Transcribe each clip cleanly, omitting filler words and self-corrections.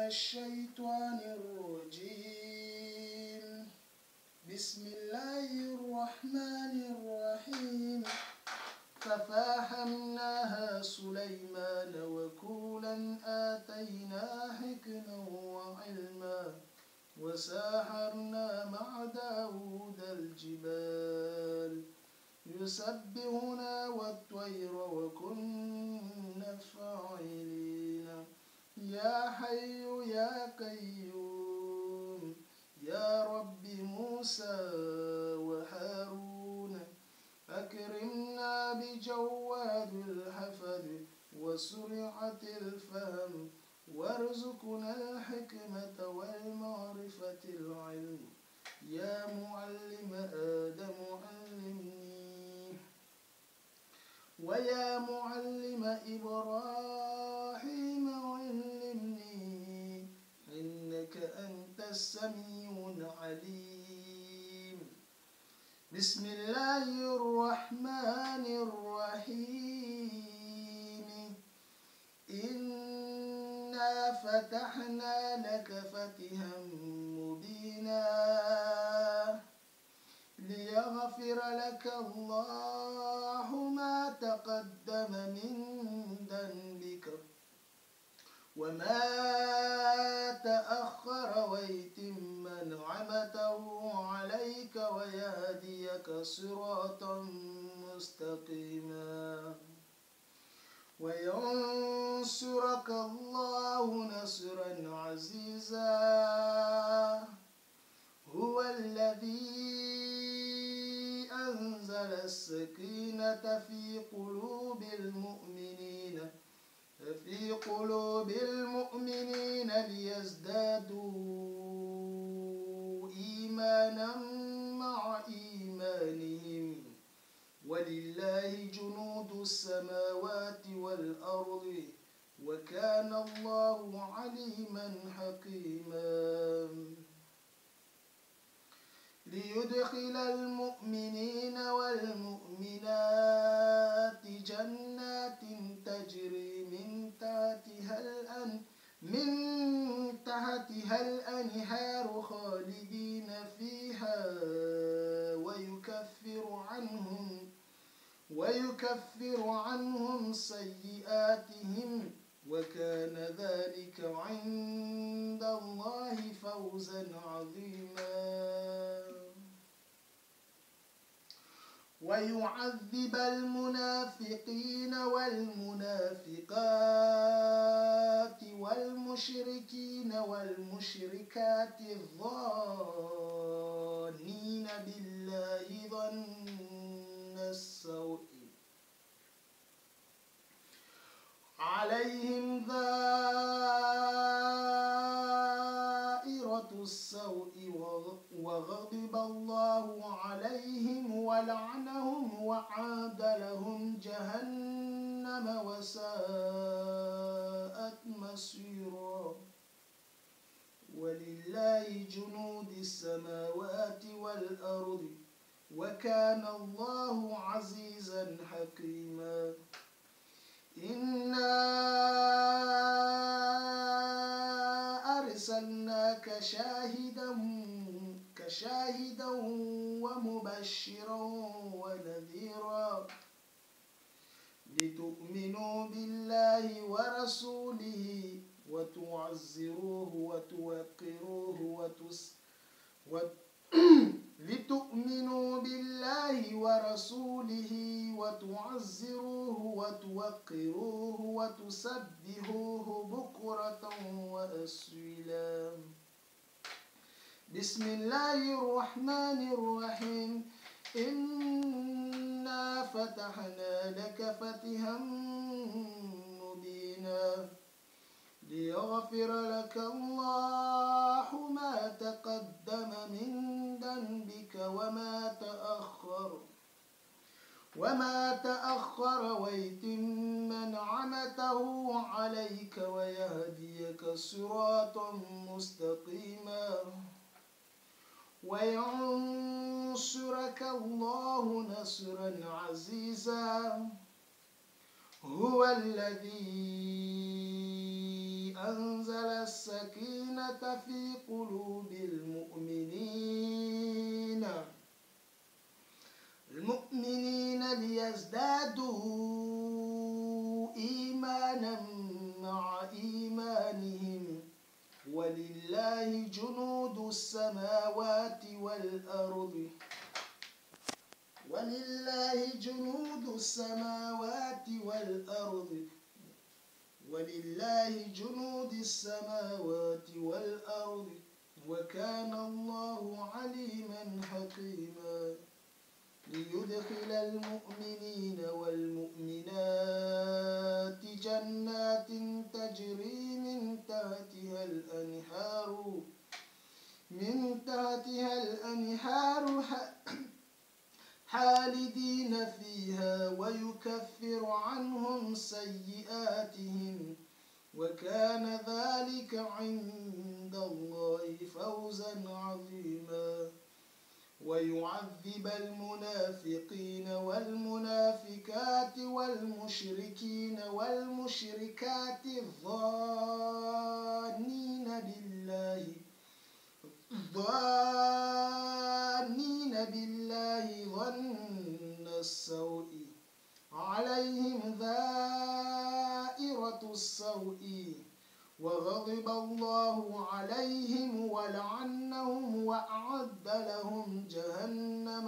الشيطان الرجيم. بسم الله الرحمن الرحيم. ففهمناها سليمان وكلا آتينا حكما وعلما وساحرنا مع داود الجبال يسبحنا والطير وكنا فاعلين. يا حي يا قيوم يا رب موسى وهارون أكرمنا بجواد الحفظ وسرعة الفهم وارزقنا الحكمة والمعرفة العلم. يا معلم آدم علمني ويا معلم إبراهيم علمني إنك أنت السميع العليم. بسم الله الرحمن الرحيم. إنا فتحنا لك فتحا مبينا ليغفر لك الله ما تقدم من ذنبك وما تأخر ويتم نعمته عليك ويهديك صراطا مستقيما وينصرك الله نصرا عزيزا. هو الذي أنزل السكينة في قلوب المؤمنين ليزدادوا إيمانا مع إيمانهم ولله جنود السماوات والأرض وكان الله عليما حكيما. ليدخل المؤمنين والمؤمنات جنات تجري من تحتها الأنهار خالدين فيها ويكفر عنهم سيئاتهم وكان ذلك عند الله فوزا عظيما. ويعذب المنافقين والمنافقات والمشركين والمشركات الظانين بالله ظن السوء عليهم دائرة السوء وغضب الله عليهم ولعنهم وأعد لهم جهنم وساءت مصيرا. ولله جنود السماوات والأرض وكان الله عزيزا حكيما. إنا أرسلناك شاهدا ومبشرا ونذيرا لتؤمنوا بالله ورسوله وتعزروه وتوقروه لتؤمنوا بالله ورسوله وتعزروه وتوقروه وتسبحوه بكرة وأصيلا. بسم الله الرحمن الرحيم. إنا فتحنا لك فتحا مبينا ليغفر لك الله ما تقدم من ذنبك وما تأخر ويتم نعمته عليك ويهديك صراطا مستقيما وينصرك الله نصرا عزيزا. هو الذي وأنزل السكينة في قلوب المؤمنين ليزدادوا إيمانا مع إيمانهم ولله جنود السماوات والأرض وكان الله عليما حكيما ليدخل المؤمنين والمؤمنات جنات تجري من تحتها الأنهار خالدين فيها ويكفر عنهم سيئاتهم وكان ذلك عند الله فوزا عظيما ويعذب المنافقين والمنافقات والمشركين والمشركات الظانين بالله ظن السوء عليهم دائرة السوء وغضب الله عليهم ولعنهم وأعد لهم جهنم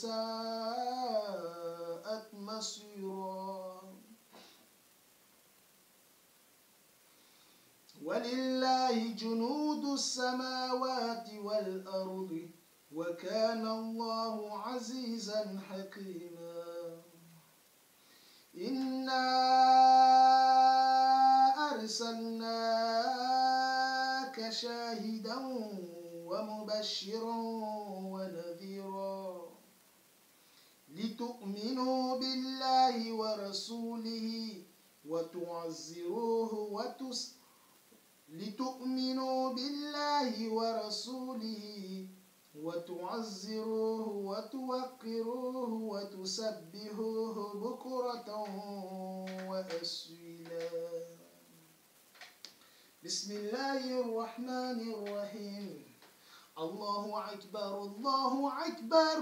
وساءت مصيرا ولله جنود السماوات والأرض وكان الله عزيزا حكيما إنا أرسلناك شاهدا ومبشرا ونذيرا لتؤمنوا بالله ورسوله وتعزروه وتوقروه وتسبحوه بكرة وأصيلا بسم الله الرحمن الرحيم الله أكبر الله أكبر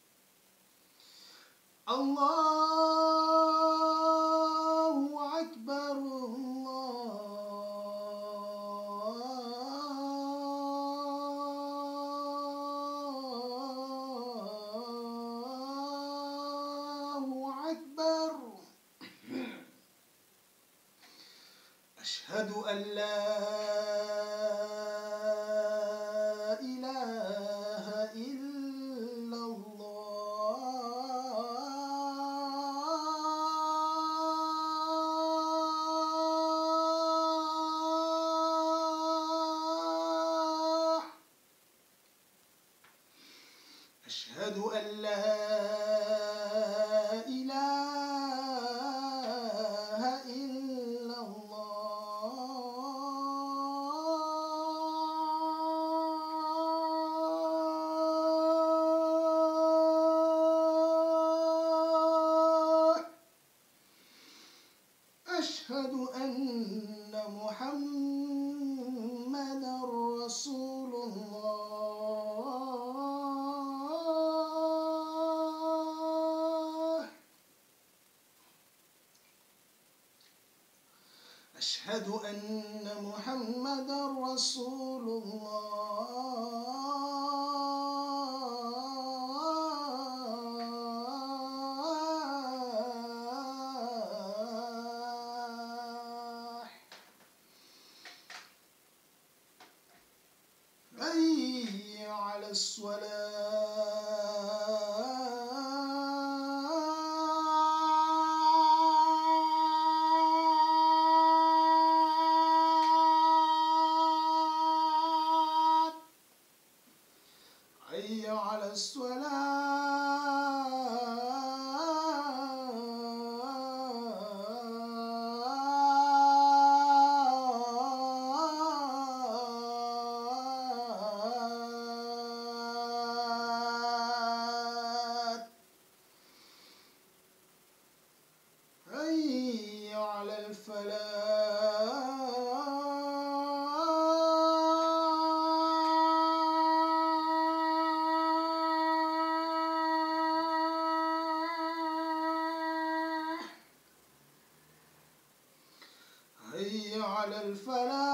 الله أكبر أشهد أن لا إله إلا الله أشهد أن لا إله إلا الله أشهد أن محمدا رسول الله أشهد أن محمدا رسول الله حي على الصلاة حي على الصلاة حي على الفلاح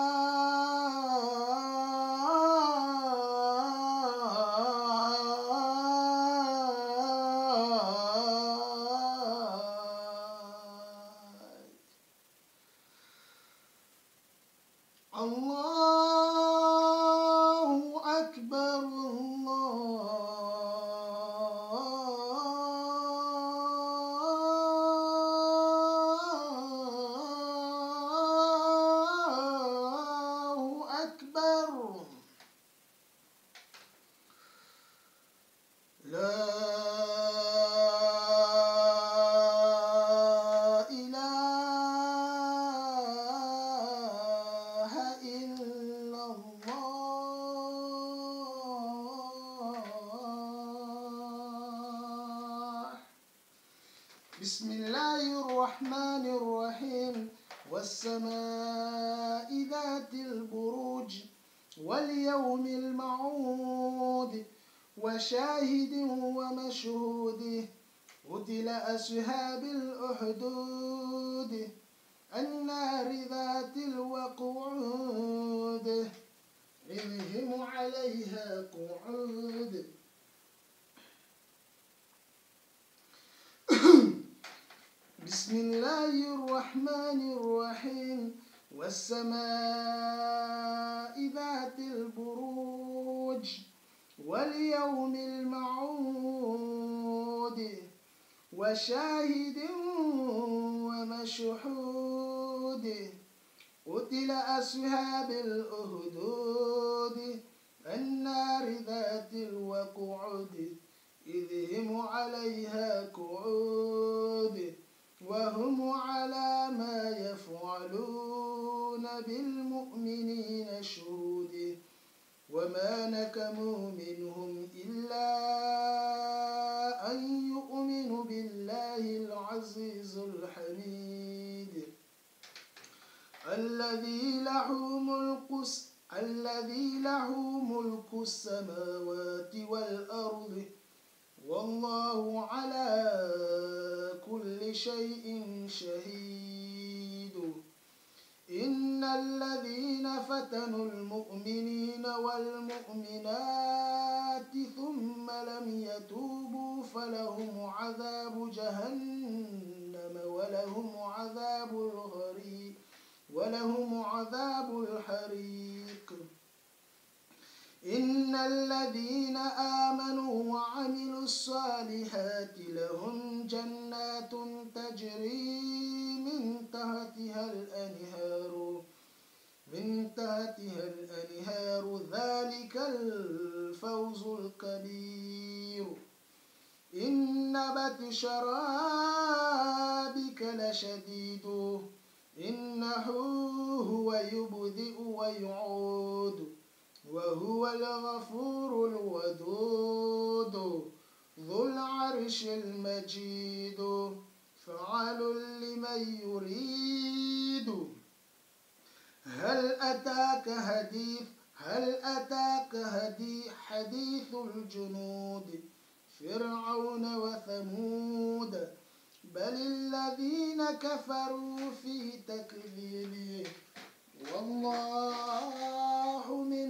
الله أكبر الله أكبر لا إله إلا الله. بسم الله الرحمن الرحيم والسماء ذات البروج واليوم الموعود وشاهد ومشهود قتل أصحاب الأخدود النار ذات الوقود إذ هم عليها قعود بسم الله الرحمن الرحيم والسماء ذات البروج واليوم الموعود وشاهد ومشهود قتل أصحاب الأخدود النار ذات الوقود إذ هم عليها قعود وهم على ما يفعلون بالمؤمنين شهود وما نكموا منهم إلا أن يؤمنوا بالله العزيز الحميد الذي له ملك السماوات والأرض والله على كل شيء شهيد إن الذين فتنوا المؤمنين والمؤمنات ثم لم يتوبوا فلهم عذاب جهنم ولهم عذاب الحريق إن الذين آمنوا وعملوا الصالحات لهم جنات تجري من تحتها الأنهار ذلك الفوز الكبير إن بطش ربك لشديد إنه هو يبدئ ويعود وهو الغفور الودود ذو العرش المجيد فعال لمن يريد هل أتاك حديث الجنود فرعون وثمود بل الذين كفروا في تكذيب والله من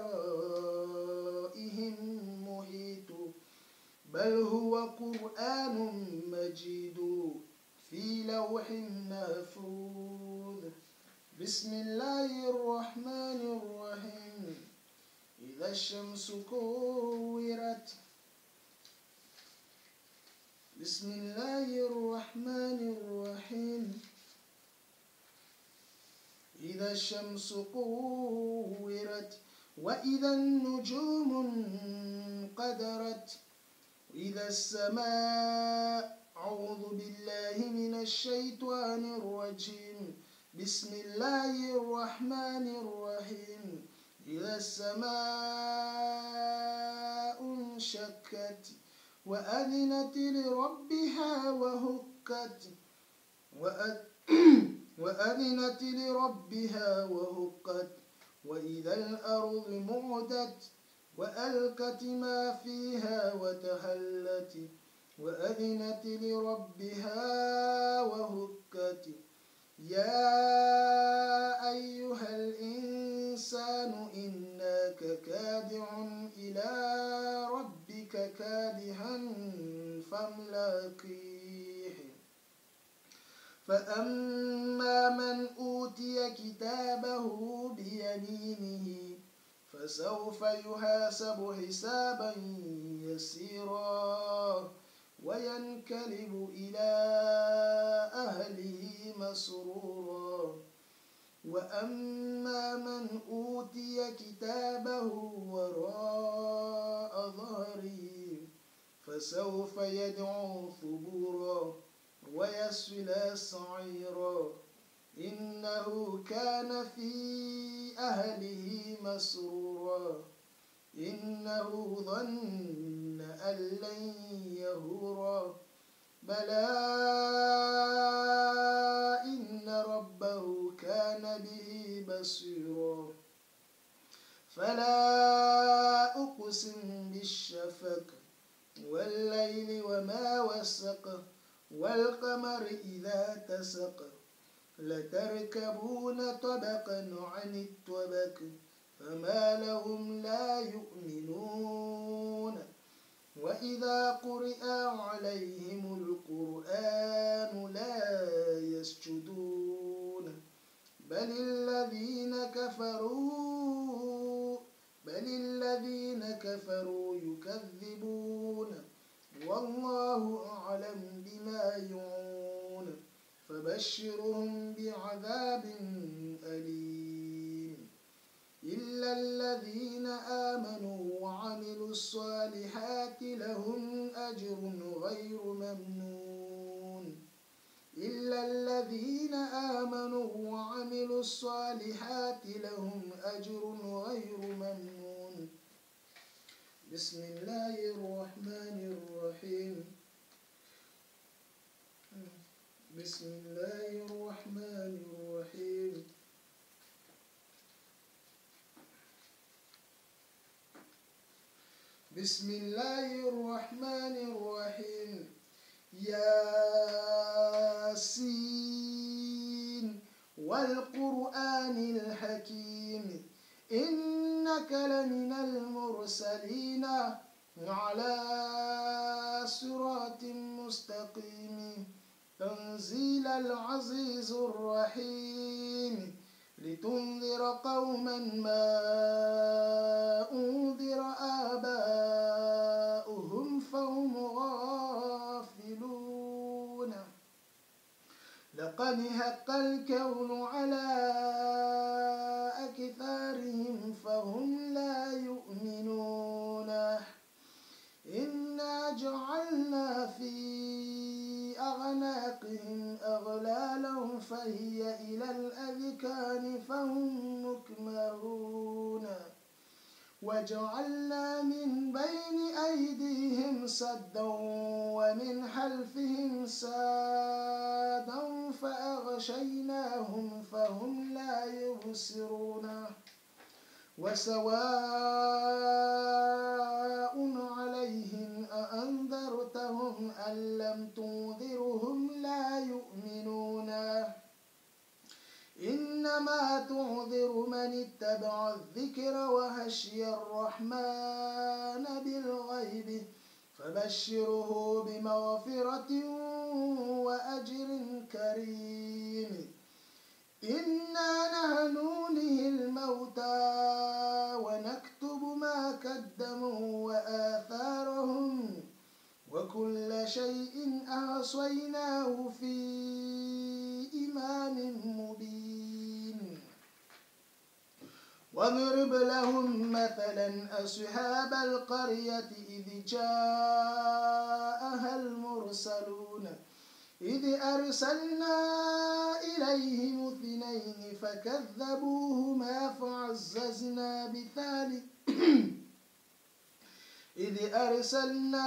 ورائهم محيط بل هو قرآن مجيد في لوح محفوظ بسم الله الرحمن الرحيم إذا الشمس كورت بسم الله الرحمن الرحيم إذا الشمس كورت وإذا النجوم انقدرت وإذا السماء أعوذ بالله من الشيطان الرجيم بسم الله الرحمن الرحيم إذا السماء انشقت وأذنت لربها وهقت وإذا الأرض مدت وألقت ما فيها وتحلت وأذنت لربها وهقت يا أيها الإنسان إنك كادح إلى ربك كادحا فملاقيه فأما من أوتي كتابه بيمينه فسوف يحاسب حسابا يسيرا وينقلب إلى أهله مسرورا وأما من أوتي كتابه وراء ظهره فسوف يدعو ثبورا ويصلى سعيرا إنه كان في أهله مسرورا إنه ظن أن لن يهورا بلى إن ربه كان به بصيرا فلا أقسم بالشفق والليل وما وسق والقمر إذا تسق لتركبون طبقا عن الطبق فما لهم لا يؤمنون وإذا قرئ عليهم القرآن لا يسجدون بل الذين كفروا يكذبون والله أعلم بما يوعون فبشرهم بعذاب أليم إلا الذين آمنوا وعملوا الصالحات لهم أجر غير ممنون إلا الذين آمنوا وعملوا الصالحات لهم أجر غير ممنون بسم الله الرحمن الرحيم بسم الله الرحمن الرحيم بسم الله الرحمن الرحيم ياسين والقرآن الحكيم إنك لمن المرسلين على صراط مستقيم تنزيل العزيز الرحيم لتنذر قوما ما أنذر آباؤهم فهم غافلون لقد حق القول على أكثرهم فهم لا يؤمنون إنا جعلنا في أعناقهم أغلالا فهي إلى الأذقان فهم مقمحون وجعلنا من بين أيديهم سدا ومن خلفهم سادا فأغشيناهم فهم لا يبصرون وسواء عليهم أأنذرتهم أم لم تنذرهم لا يؤمنون إنما تنذر من اتبع الذكر وخشي الرحمن بالغيب فبشره بمغفرة وأجر كريم إنا نحن نحيي الموتى ونكتب ما قدموا وآثارهم وكل شيء أحصيناه في إمام مبين واضرب لهم مثلا أصحاب القرية إذ جاءها المرسلون إذ أرسلنا إليهم اثنين فكذبوهما فعززنا بثالث إذ أرسلنا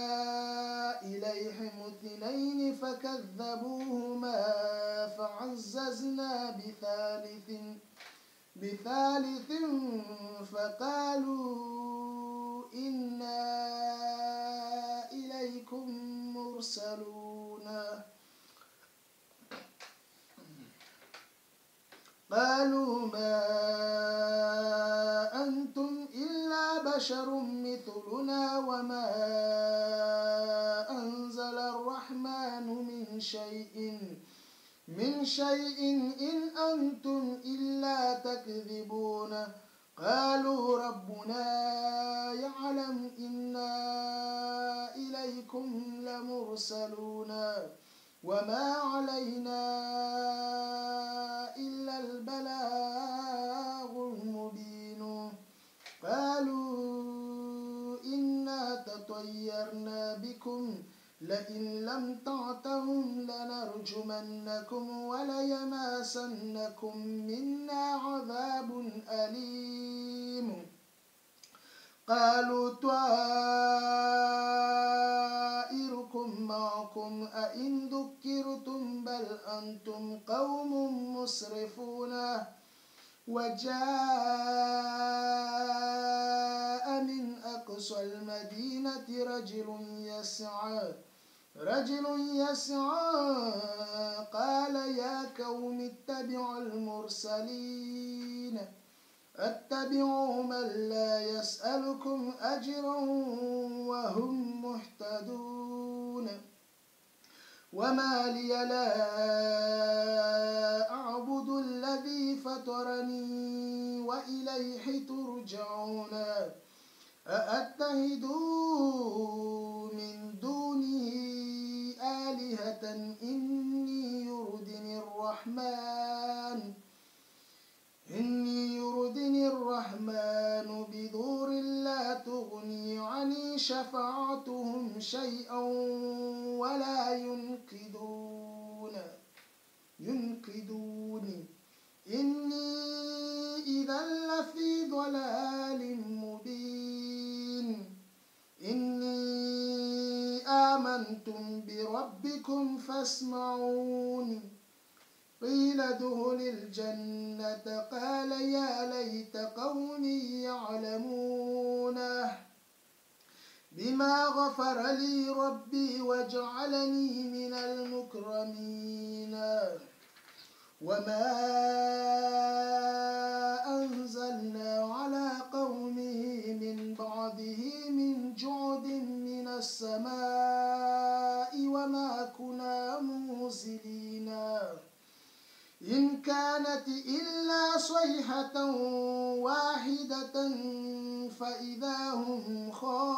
إليهم اثنين فكذبوهما فعززنا بثالث فقالوا إنا إليكم مرسلون بشر مثلنا وما أنزل الرحمن من شيء إن أنتم إلا تكذبون قالوا ربنا يعلم إنا إليكم لمرسلون وما علينا إلا البلاغ المبين قالوا إنا تطيرنا بكم لئن لم تعتهم لنرجمنكم وليماسنكم منا عذاب أليم قالوا طائركم معكم أئن ذكرتم بل أنتم قوم مسرفون وجاء من أقصى المدينة رجل يسعى قال يا قوم اتبعوا المرسلين اتبعوا من لا يسألكم أجرا وهم مهتدون وما لي لا أعبد الذي فطرني وإليه ترجعون أأتخذ من دونه آلهة إني يردني الرحمن بضر لا تغني عني شفاعتهم شيئا ولا ينقذون إني إذا لفي ضلال مبين إني آمنتم بربكم فاسمعون قيل ادخل الجنة قال يا ليت قومي يعلمون بما غفر لي ربي وجعلني من المكرمين وما أنزلنا على قومه من بعده من جعد من السماء وما كنا منزلين إن كانت إلا صيحة واحدة فإذا هم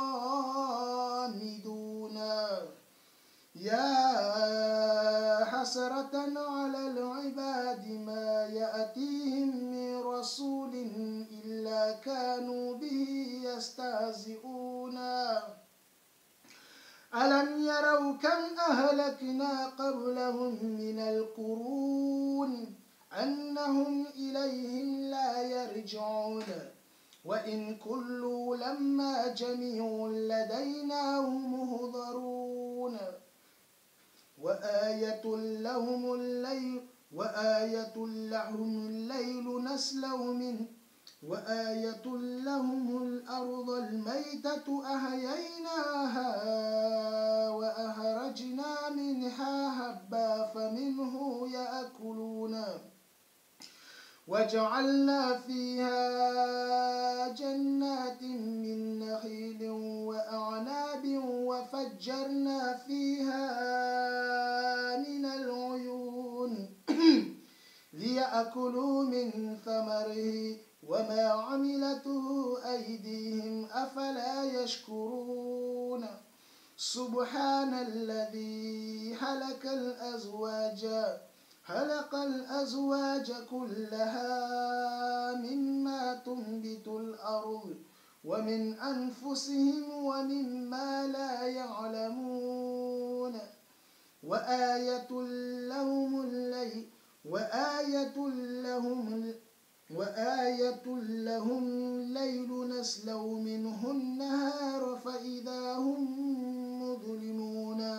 خامدون يا حسرة على العباد ما يأتيهم من رسول إلا كانوا به يستهزئون ألم يروا كم أهلكنا قبلهم من القرون أنهم إليهم لا يرجعون وإن كل لما جميع لدينا مهضرون وآية لهم الأرض الميتة أحييناها وأخرجنا منها حبا فمنه يأكلون وجعلنا فيها جنات من نخيل وأعناب وفجرنا فيها من العيون ليأكلوا من ثمره وما عملته أيديهم أفلا يشكرون سبحان الذي خلق الأزواج كلها مما تنبت الأرض ومن أنفسهم ومما لا يعلمون وآية لهم الليل نسلو منه النهار فإذا هم مظلمون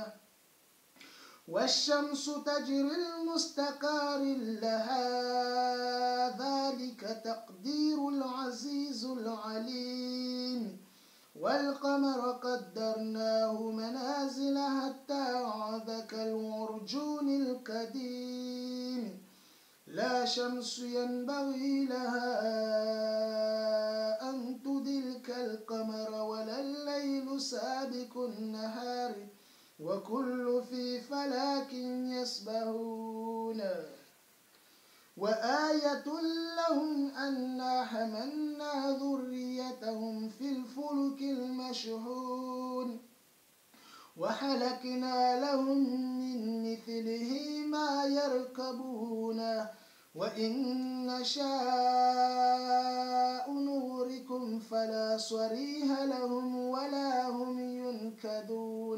والشمس تجري لمستقر لها ذلك تقدير العزيز العليم والقمر قدرناه منازل حتى عاد كالعرجون القديم لا شمس ينبغي لها أن تدرك القمر وكل في فلك يسبحون وآية لهم أنا حملنا ذريتهم في الفلك المشحون وحلقنا لهم من مثله ما يركبون وإن نشاء نغرقهم فلا صريح لهم ولا هم ينكدون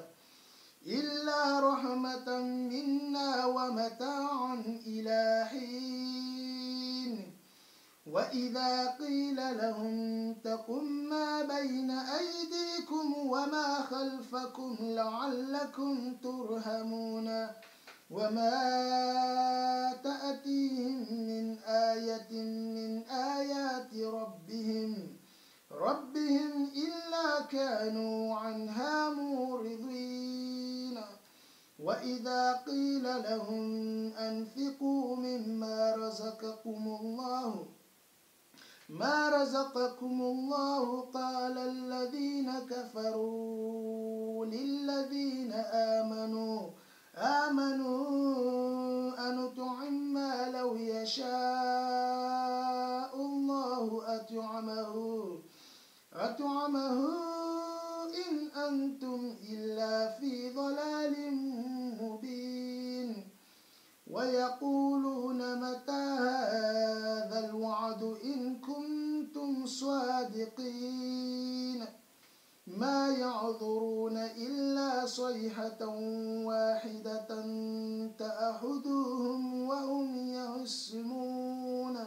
إلا رحمة منا ومتاعا إلى حين وإذا قيل لهم اتقوا ما بين أيديكم وما خلفكم لعلكم ترحمون وما تأتيهم من آية من آيات ربهم إلا كانوا عنها معرضين وإذا قيل لهم أنفقوا مما رزقكم الله قال الذين كفروا للذين آمنوا أنطعم ما لو يشاء الله أطعمه إن أنتم إلا في ضلال مبين ويقولون متى هذا الوعد إن كنتم صادقين ما يعذرون إلا صيحة واحدة تأخذهم وهم يهسمون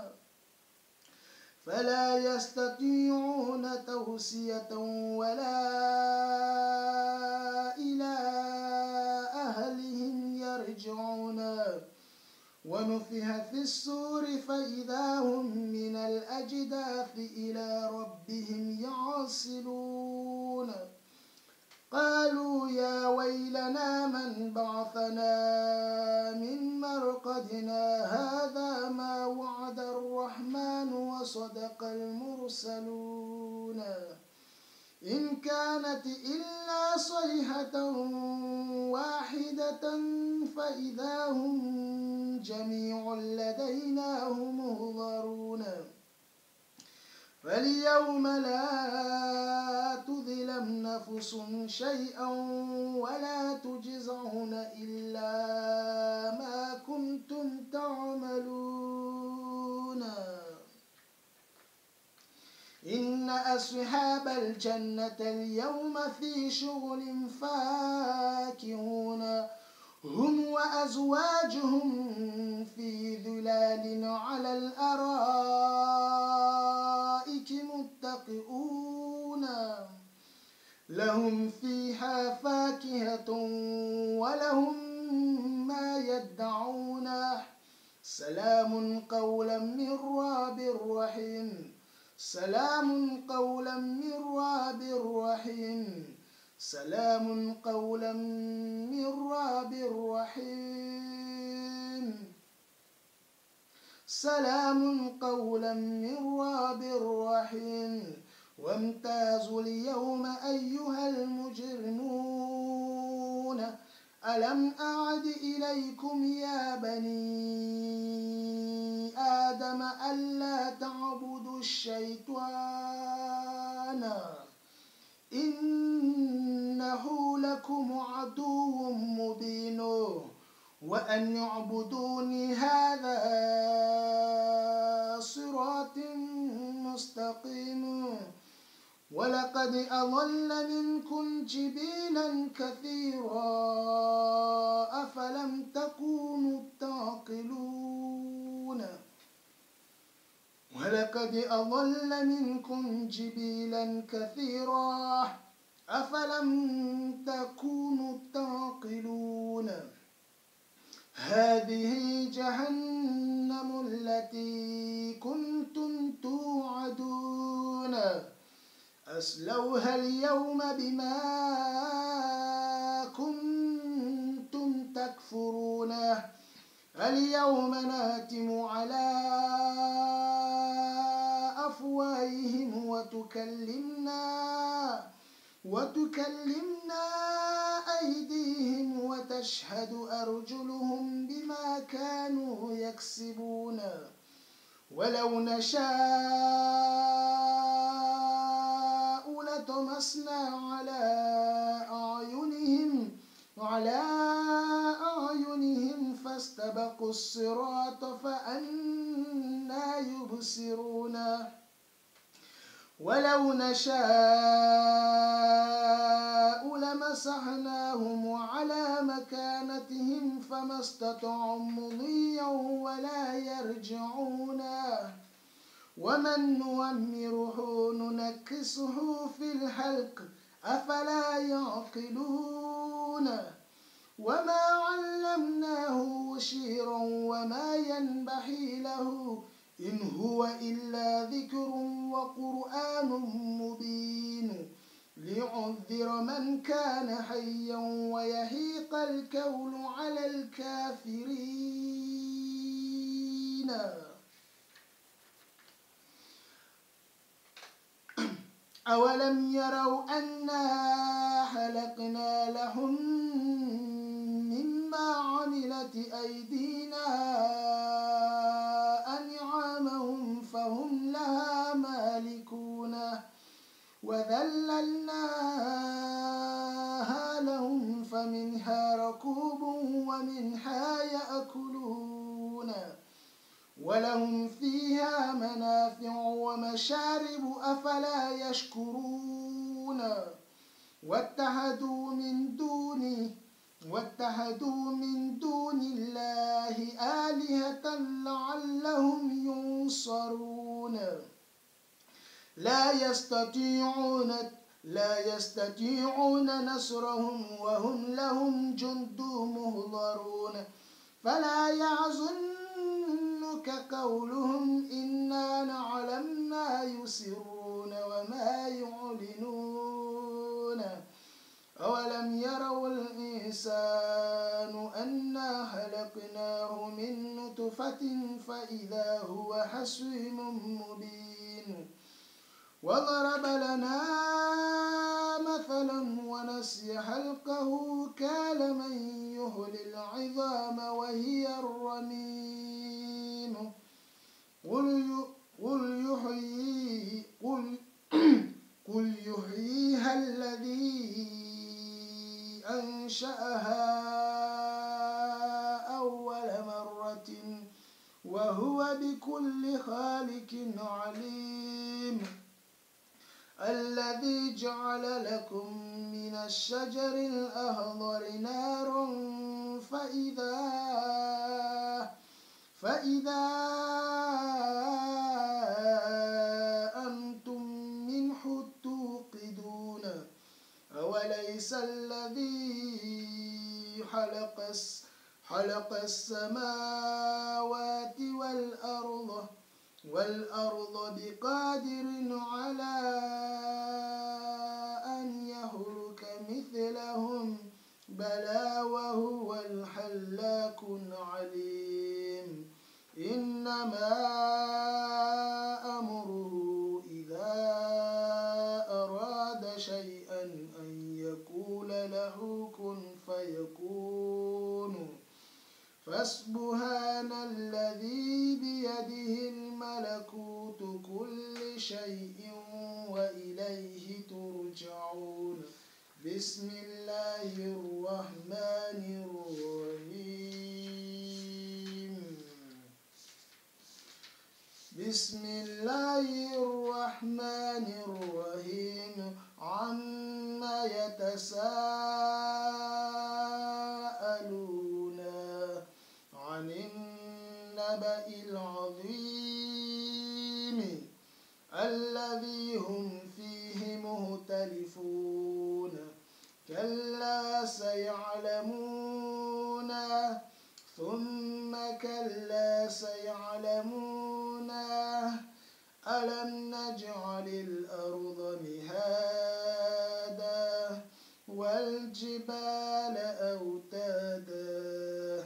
فلا يستطيعون توصية ولا إلى أهلهم يرجعون ونفخ في الصور فإذا هم من الأجداث إلى ربهم يعصلون قالوا يا ويلنا من بعثنا من مرقدنا هذا ما وعد الرحمن وصدق المرسلون إن كانت إلا صيحة واحدة فإذا هم جميع لدينا محضرون فاليوم لا تظلم نفس شيئا ولا تجزون إلا ما كنتم تعملون إن أصحاب الجنة اليوم في شغل فاكهون هم وأزواجهم في ظلال على الأرائك متكئون لهم فيها فاكهة ولهم ما يدعون سلام قولا من رب رحيم سلام قولا من رب رحيم سلام قولا من رب رحيم سلام قولا من رب رحيم وامتازوا اليوم أيها المجرمون ألم أعد إليكم يا بني آدم ألا تعبدوا الشيطان إنه لكم عدو مبين وأن يعبدوني هذا صراط مستقيم ولقد أضل منكم جبلا كثيرا أفلم تكونوا تعقلون ولقد أضل منكم جبلا كثيرا أفلم تكونوا تعقلون هذه جهنم التي كنتم توعدون أصلوها اليوم بما كنتم تكفرون اليوم نختم على أفواههم وتكلمنا أيديهم وتشهد أرجلهم بما كانوا يكسبون ولو نشاء لطمسنا على أعينهم فاستبقوا الصراط فأنى يبصرون ولو نشاء لمسحناهم على مكانتهم فما استطاعوا مضيا ولا يرجعون ومن نؤمره ننكسه في الخلق أفلا يعقلون وما علمناه شعرا وما ينبغي له إن هو إلا ذكر وقرآن مبين لينذر من كان حيا ويحيق القول على الكافرين أولم يروا أنا خلقنا لهم مما عملت أيدينا أنعامهم فهم لها مالكون وذللناها لهم فمنها ركوب ومنها يأكلون ولهم فيها منافع ومشارب أفلا يشكرون واتخذوا من دون الله آلهة لعلهم ينصرون لا يستطيعون نصرهم وهم لهم جند مهضرون فلا يحزنك قولهم إنا نعلم ما يسرون وما يعلنون أولم يروا الإنسان أنا خلقناه من نطفة فإذا هو خصيم مبين وضرب لنا مثلا ونسي خلقه كالمن يحيي العظام وهي الرميم قل يحييها الذي أنشأها أول مرة وهو بكل خالق عليم الذي جعل لكم من الشجر الأخضر نارا فإذا أنتم منه توقدون أوليس الذي خلق السماوات والأرض بقادر على أن يخلق مثلهم بلى وهو الخلاق العليم إنما أمره إذا أراد شيئا أن يقول له كن فيكون فسبحان الذي بيده الملكوت كل شيء وإليه ترجعون بسم الله الرحمن الرحيم بسم الله الرحمن الرحيم عما يتساءلون عن النبأ العظيم الذي هم فيه مختلفون كلا سيعلمون ثم كلا سيعلمون ألم نجعل الأرض مهادا والجبال أوتادا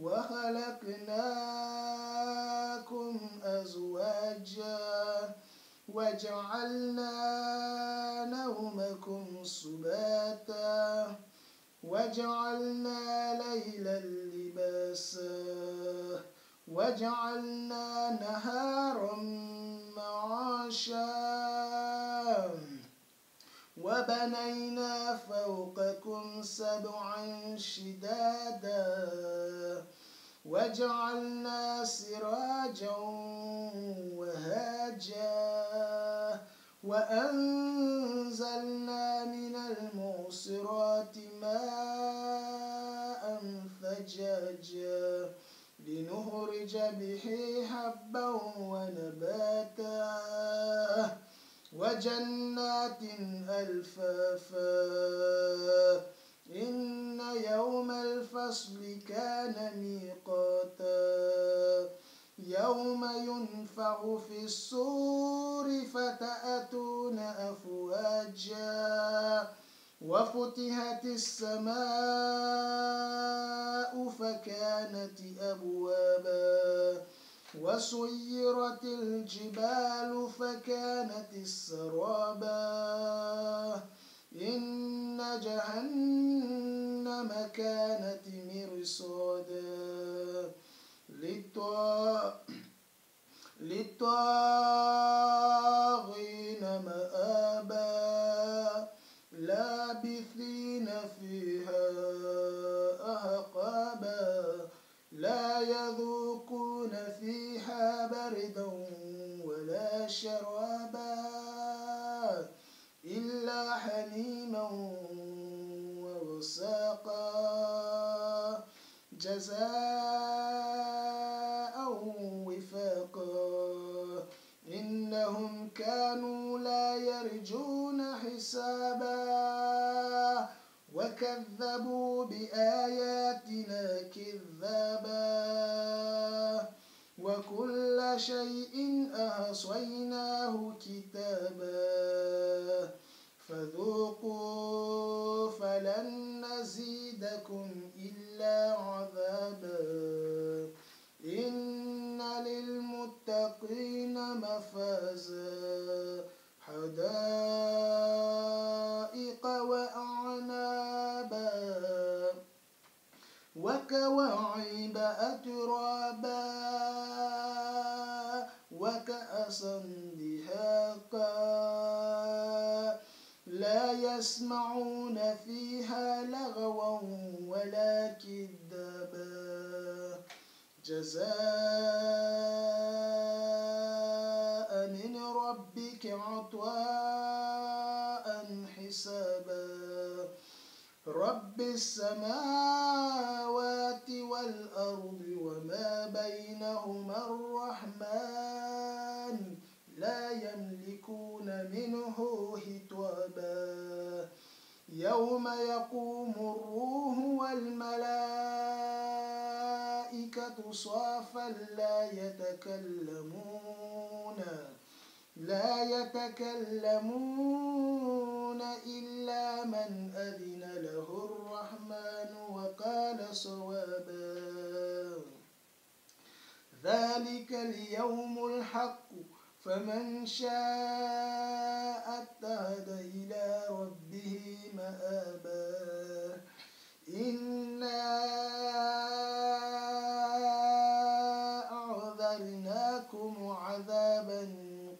وخلقناكم أزواجا وجعلنا نومكم سباتا وجعلنا ليلا لباسا وجعلنا نهارا معاشا وبنينا فوقكم سبعا شدادا وجعلنا سراجا وهاجا وأنزلنا من المعصرات ماء ثجاجا لنخرج به حبا ونباتا وجنات ألفافا إن يوم الفصل كان ميقاتا يوم ينفع في الصور فتأتون أفواجا وفتحت السماء فكانت أبوابا وسيرت الجبال فكانت سرابا إن جهنم كانت مرصادا للطاغين مآبا لابثين فيها أحقابا لا يذوقون فيها بردا ولا شرابا إلا حميما وغساقا جزاء وفاقا إنهم كانوا لا يرجون حسابا وكذبوا بآياتنا كذابا وكل شيء أحصيناه كتابا فذوقوا فلن نزيدكم إلا عذابا إن للمتقين مفازا حدائق وأعنابا وكواعب أترابا وكأسا دهاقا لا يسمعون فيها لغوا ولا كذابا جزاء من ربك عطاء حسابا رب السماوات والأرض وما بينهما الرحمن لا يملكون منه هتابا يوم يقوم الروح والملائكة صافا لا يتكلمون إلا من أذن له الرحمن وقال صوابا ذلك اليوم الحق فمن شاء اتخذ إلى ربه مآبا إنا أعذرناكم عذابا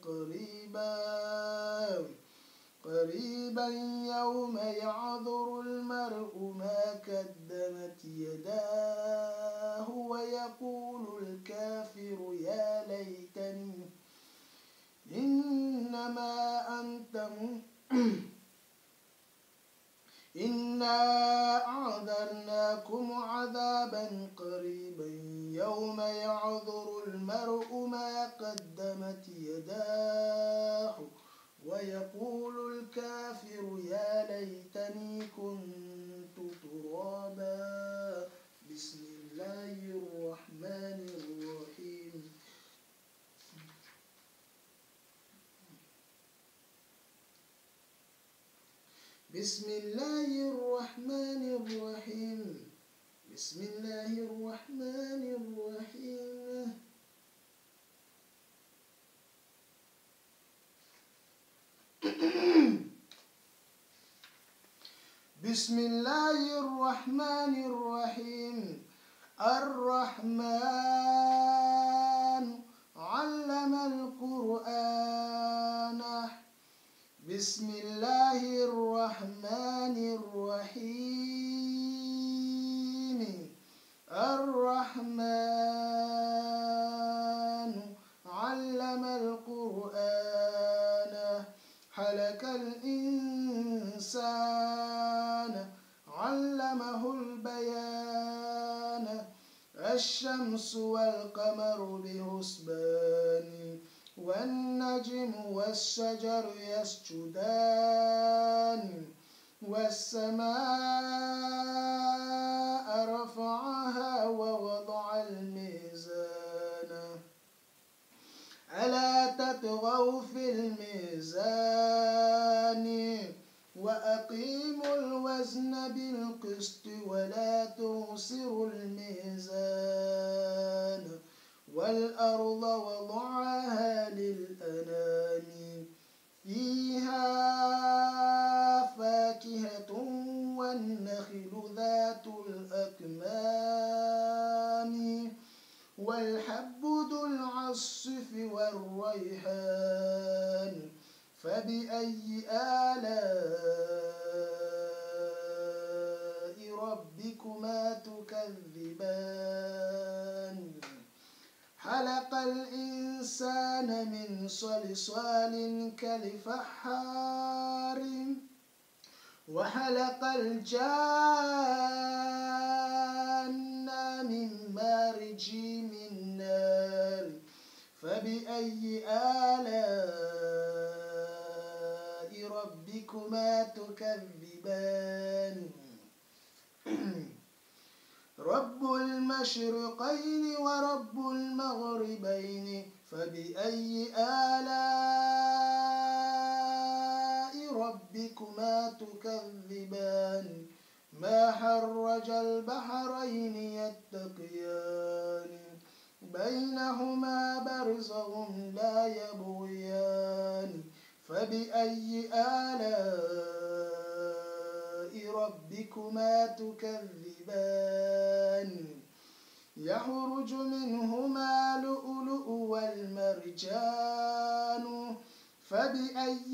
قريبا يوم يعذر المرء ما قدمت يداه ويقول الكافر يا ليتني إنا أعذرناكم عذابا قريبا يوم يعذر المرء ما قدمت يداه ويقول الكافر يا ليتني كنت ترابا بسم الله الرحمن الرحيم بسم الله الرحمن الرحيم بسم الله الرحمن الرحيم بسم الله الرحمن الرحيم الرحمن علم القرآن بسم الله الرحمن الرحيم الرحمن علم القرآن خلق الإنسان علمه البيان الشمس والقمر بحسبان والنجم والشجر يسجدان والسماء رفعها ووضع الميزان ألا تطغوا في الميزان وأقيموا الوزن بالقسط ولا تخسروا الميزان والأرض وضعها للأنام فيها فاكهة والنخل ذات الأكمام والحب ذو العصف والريحان فبأي آلاء ربكما تكذبان خلق الإنسان من صلصال كالفخار وخلق الجان من مارج من نار فبأي آلاء ربكما تكذبان رب المشرقين ورب المغربين فبأي آلاء ربكما تكذبان ما حرج البحرين يتقيان بينهما برزخ لا يبغيان فبأي آلاء ربكما تكذبان يخرج منهما لؤلؤ والمرجان فبأي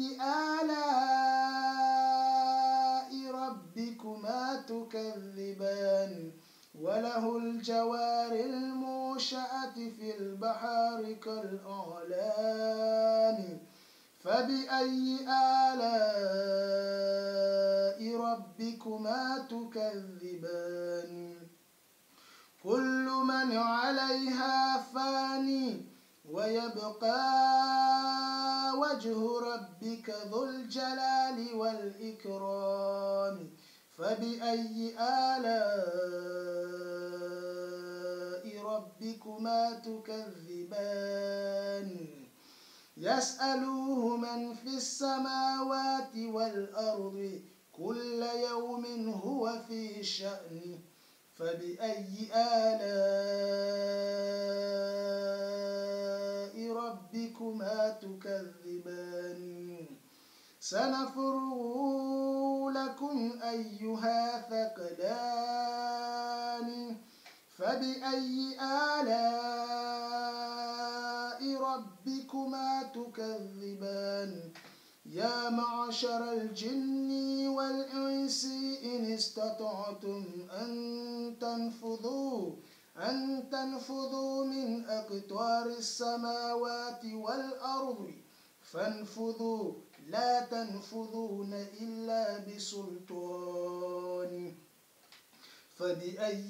آلاء ربكما تكذبان وله الجوار المنشآت في البحر كالأعلام فبأي آلاء ربكما تكذبان كل من عليها فاني ويبقى وجه ربك ذو الجلال والإكرام فبأي آلاء ربكما تكذبان يسألوه من في السماوات والأرض كل يوم هو في شأن فبأي آلاء ربكما تكذبان سنفرغ لكم أيها ثقلان فبأي آلاء ربكما تكذبان يا معشر الجن والإنس إن استطعتم أن تنفذوا من أقطار السماوات والأرض فانفذوا لا تنفذون إلا بسلطان فبأي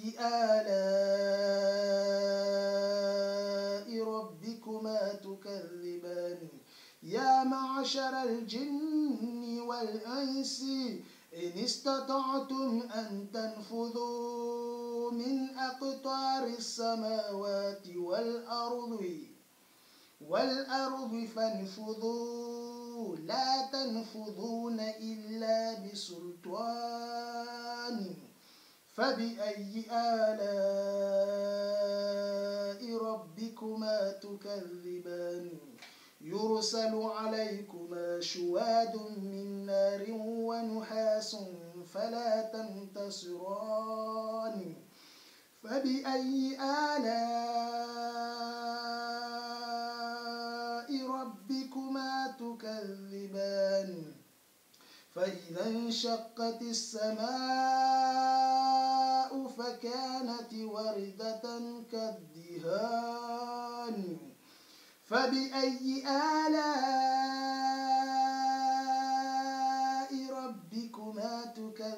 آلاء ربكما تكذبان يا معشر الجن والإنس إن استطعتم أن تنفذوا من أقطار السماوات والأرض فانفذوا لا تنفذون إلا بسلطان فبأي آلاء ربكما تكذبان يرسل عليكما شواد من نار ونحاس فلا تنتصران فبأي آلاء ربكما تكذبان فإذا انشقت السماء فكانت وردة كالدهان فبأي آلاء ربكما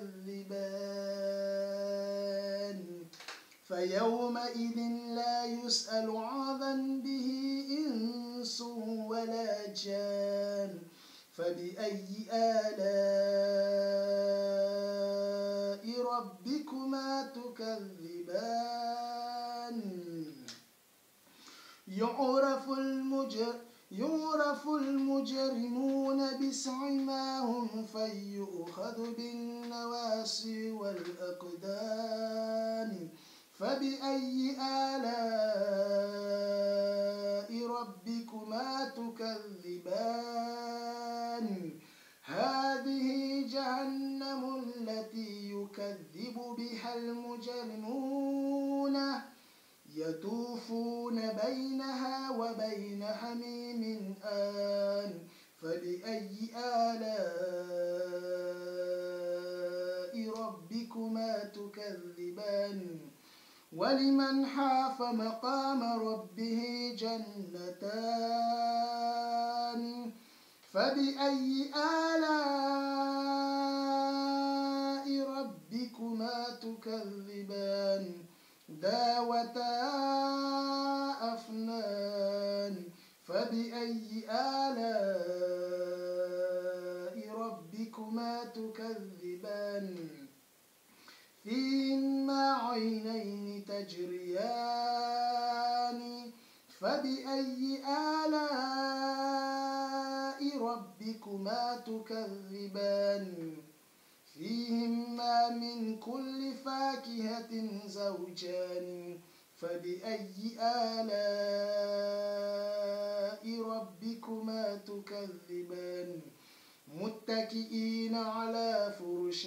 تكذبان فيومئذ لا يسأل عن ذنبه إنس ولا جان فبأي آلاء ربكما تكذبان يعرف المجرمون بسيماهم فيؤخذ بالنواصي والأقدام فبأي آلاء ربكما تكذبان هذه جهنم التي يكذب بها المجرمون يطوفون بينها وبين حميم آن فبأي آلاء ربكما تكذبان ولمن خاف مقام ربه جنتان فبأي آلاء ربكما تكذبان ذواتا أفنان فبأي آلاء ربكما تكذبان فيهما عينين تجريان فبأي آلاء ربكما تكذبان فيهما من كل فاكهة زوجان فبأي آلاء ربكما تكذبان متكئين على فرش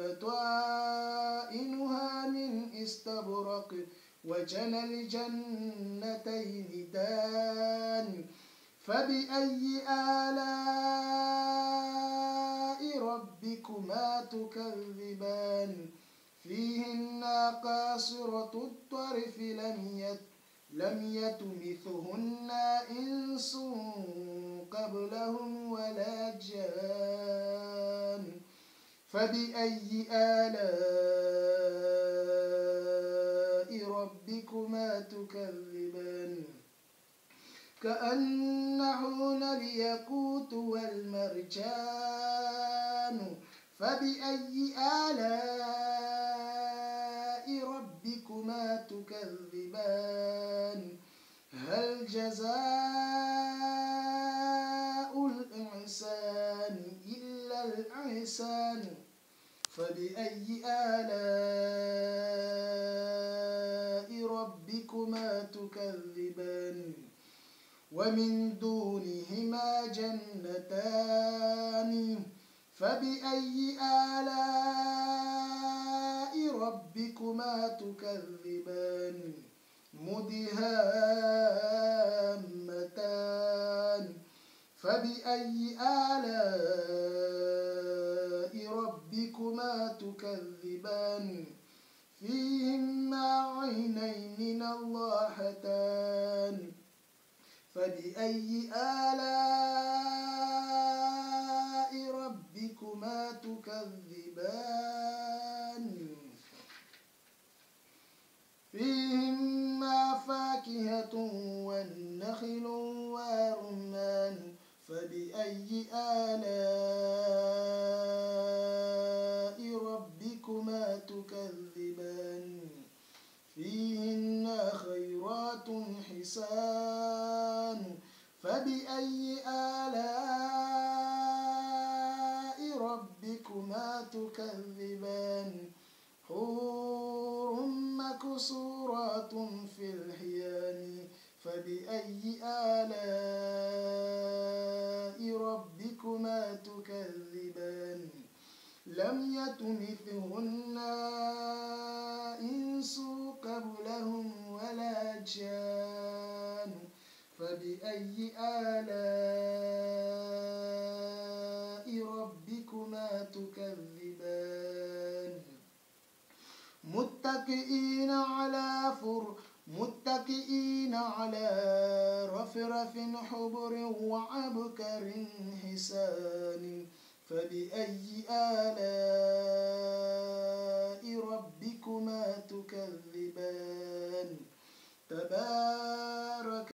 بطائنها من استبرق وجنى الجنتين دان فبأي آلاء ربكما تكذبان فيهن قاصرة الطرف لم يطمثهن إنس قبلهم ولا جان فبأي آلاء ربكما تكذبان كأنهن الياقوت والمرجان فبأي آلاء ربكما تكذبان هل جزاء الإحسان إلا الإحسان فبأي آلاء ربكما تكذبان ومن دونهما جنتان فبأي آلاء ربكما تكذبان مدهامتان فبأي آلاء ربكما تكذبان فيهما عينين نضاحتان فبأي آلاء ربكما تكذبان فيهما فاكهة والنخل والرمان فبأي آلاء ربكما تكذبان فيهن خيرات حسان فبأي آلاء ربكما تكذبان حور مكسورات في الحيان فبأي آلاء ربكما تكذبان لم يطمثهن إنس قبلهم ولا جان فبأي آلاء ربكما تكذبان متكئين على رفرف حبر وعبكر حسان فبأي آلاء ربكما تكذبان تبارك